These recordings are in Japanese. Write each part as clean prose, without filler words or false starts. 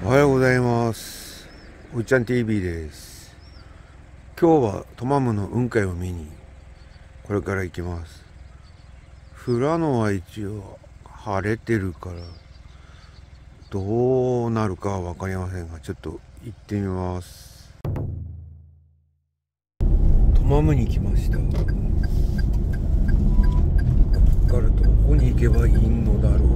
おはようございます。おいちゃん TV です。今日はトマムの雲海を見にこれから行きます。富良野は一応晴れてるからどうなるかは分かりませんが、ちょっと行ってみます。トマムに来ました。ここからどこに行けばいいのだろう。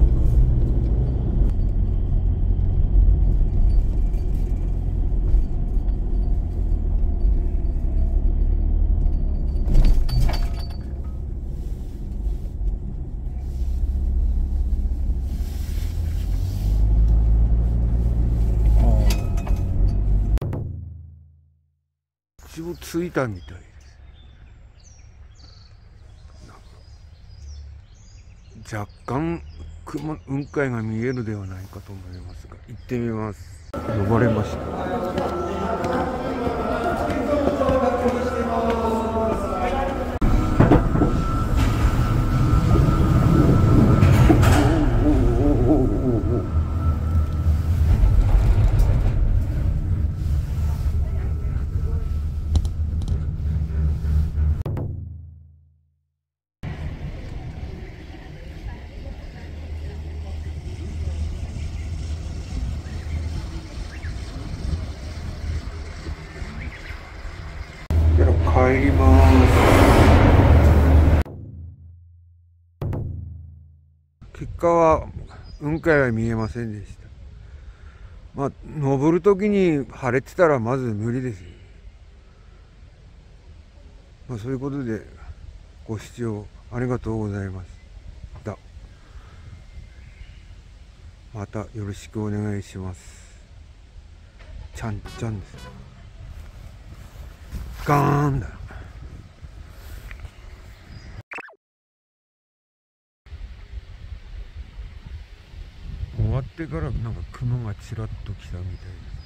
一応着いたみたいです。若干雲海が見えるではないかと思いますが、行ってみます。呼ばれました。帰ります。結果は雲海は見えませんでした。登る時に晴れてたらまず無理ですよ。そういうことでご視聴ありがとうございました。またよろしくお願いします。ちゃんちゃんです。ガーンだ。終わってからなんか雲がちらっと来たみたいです。